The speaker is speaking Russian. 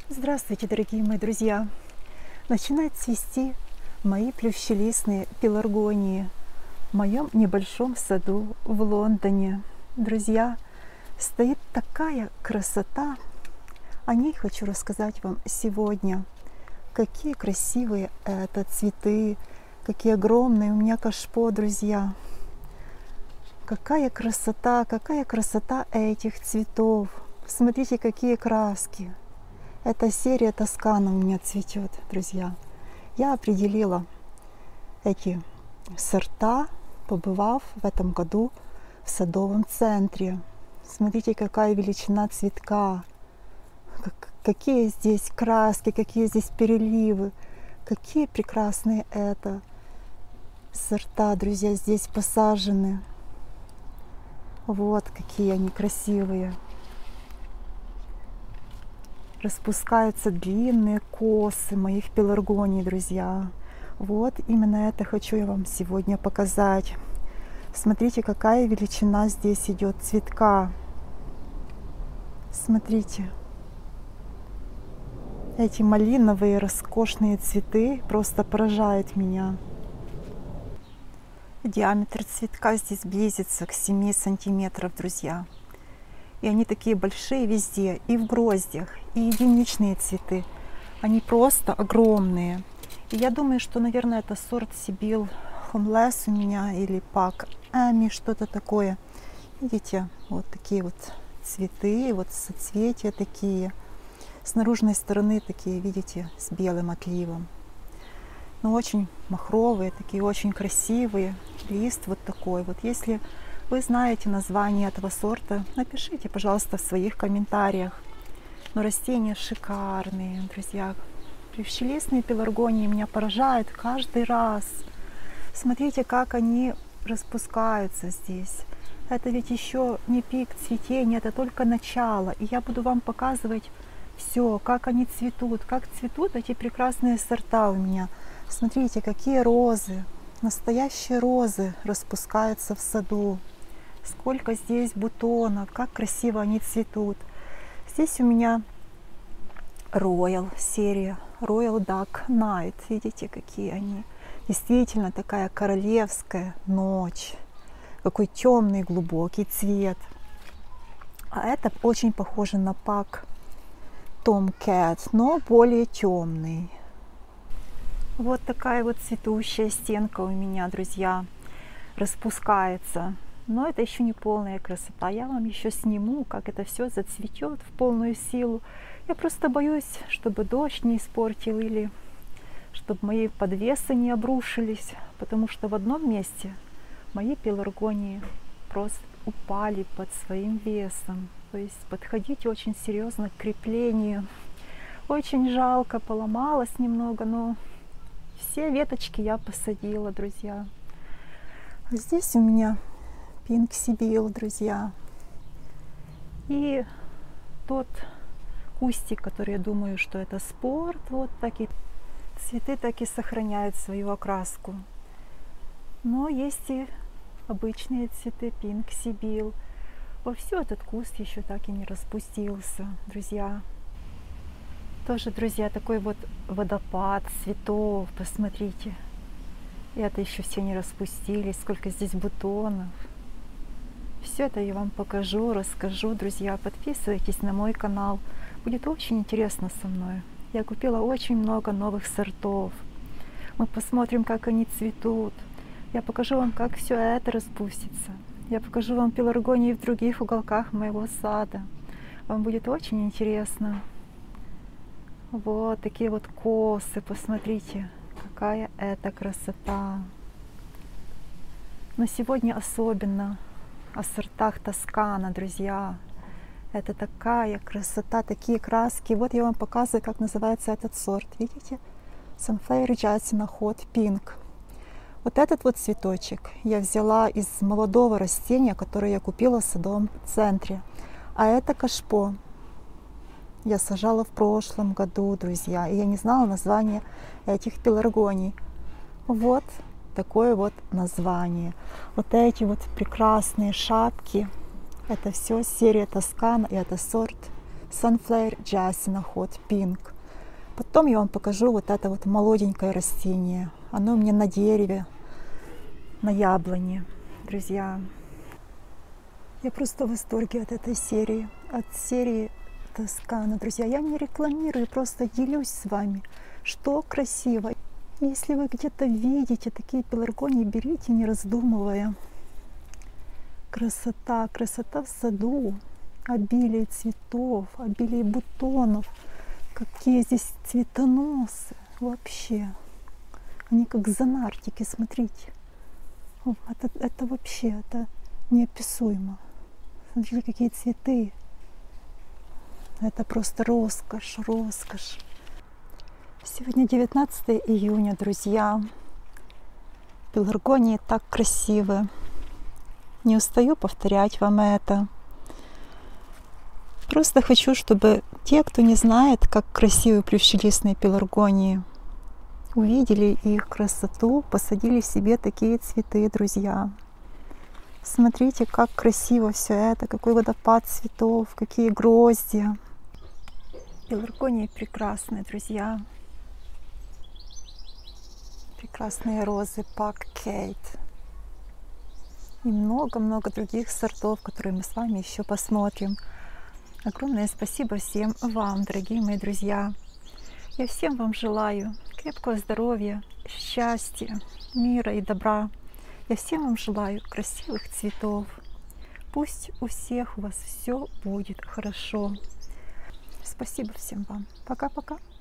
Здравствуйте, дорогие мои друзья! Начинают цвести мои плющелистные пеларгонии в моем небольшом саду в Лондоне. Друзья, стоит такая красота, о ней хочу рассказать вам сегодня. Какие красивые это цветы, какие огромные у меня кашпо, друзья. Какая красота этих цветов. Смотрите, какие краски. Эта серия Тоскана у меня цветет, друзья. Я определила эти сорта, побывав в этом году в садовом центре. Смотрите, какая величина цветка, какие здесь краски, какие здесь переливы, какие прекрасные это сорта, друзья, здесь посажены. Вот какие они красивые. Распускаются длинные косы моих пеларгоний, друзья. Вот именно это хочу я вам сегодня показать. Смотрите, какая величина здесь идет цветка. Смотрите. Эти малиновые роскошные цветы просто поражают меня. Диаметр цветка здесь близится к 7 сантиметров, друзья. И они такие большие везде, и в гроздях, и единичные цветы. Они просто огромные. И я думаю, что, наверное, это сорт Сибил Homeless у меня, или Пак Эми, что-то такое. Видите, вот такие вот цветы, вот соцветия такие. С наружной стороны такие, видите, с белым отливом. Но очень махровые, такие очень красивые. Лист вот такой. Вот если вы знаете название этого сорта, напишите, пожалуйста, в своих комментариях. Но растения шикарные, друзья. Плющелистные пеларгонии меня поражают каждый раз. Смотрите, как они распускаются здесь. Это ведь еще не пик цветения, это только начало. И я буду вам показывать все, как они цветут, как цветут эти прекрасные сорта у меня. Смотрите, какие розы, настоящие розы распускаются в саду. Сколько здесь бутонов, как красиво они цветут. Здесь у меня Royal серия, Royal Duck Night. Видите, какие они. Действительно такая королевская ночь. Какой темный, глубокий цвет. А это очень похоже на Пак Tomcat, но более темный. Вот такая вот цветущая стенка у меня, друзья, распускается. Но это еще не полная красота. Я вам еще сниму, как это все зацветет в полную силу. Я просто боюсь, чтобы дождь не испортил или чтобы мои подвесы не обрушились, потому что в одном месте мои пеларгонии просто упали под своим весом. То есть подходить очень серьезно к креплению. Очень жалко, поломалось немного, но все веточки я посадила, друзья. А здесь у меня Pink Sibyl, друзья. И тот кустик, который я думаю, что это спорт, вот такие цветы так и сохраняют свою окраску. Но есть и обычные цветы Pink Sibyl. Вовсю этот куст еще так и не распустился, друзья. Тоже, друзья, такой вот водопад цветов, посмотрите. И это еще все не распустились, сколько здесь бутонов. Все это я вам покажу, расскажу, друзья. Подписывайтесь на мой канал. Будет очень интересно со мной. Я купила очень много новых сортов. Мы посмотрим, как они цветут. Я покажу вам, как все это распустится. Я покажу вам пеларгонии в других уголках моего сада. Вам будет очень интересно. Вот такие вот косы, посмотрите, какая это красота. Но сегодня особенно о сортах Тоскана, друзья. Это такая красота, такие краски. Вот я вам показываю, как называется этот сорт. Видите? Sunflower Jasmine Hot Pink. Вот этот вот цветочек я взяла из молодого растения, которое я купила в садовом центре. А это кашпо. Я сажала в прошлом году, друзья. И я не знала названия этих пеларгоний. Вот такое вот название. Вот эти вот прекрасные шапки. Это все серия Тоскана, и это сорт Sunflower Jasmine Hot Pink. Потом я вам покажу вот это вот молоденькое растение. Оно у меня на дереве, на яблоне, друзья. Я просто в восторге от этой серии, от серии Тоскана, друзья. Я не рекламирую, просто делюсь с вами, что красиво. Если вы где-то видите такие пеларгонии, берите, не раздумывая. Красота, красота в саду, обилие цветов, обилие бутонов. Какие здесь цветоносы вообще. Они как зонартики, смотрите. Это вообще, это неописуемо. Смотрите, какие цветы. Это просто роскошь, роскошь. Сегодня 19 июня, друзья. Пеларгонии так красивы. Не устаю повторять вам это. Просто хочу, чтобы те, кто не знает, как красивы плющелистные пеларгонии, увидели их красоту, посадили себе такие цветы, друзья. Смотрите, как красиво все это, какой водопад цветов, какие гроздья. Пеларгонии прекрасные, друзья. Прекрасные розы Пак Кейт. И много-много других сортов, которые мы с вами еще посмотрим. Огромное спасибо всем вам, дорогие мои друзья. Я всем вам желаю крепкого здоровья, счастья, мира и добра. Я всем вам желаю красивых цветов. Пусть у всех у вас все будет хорошо. Спасибо всем вам. Пока-пока.